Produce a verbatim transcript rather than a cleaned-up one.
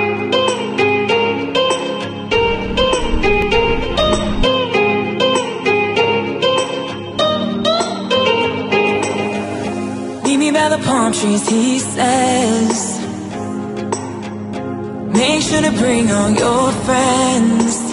Meet me by the palm trees, he says. Make sure to bring all your friends.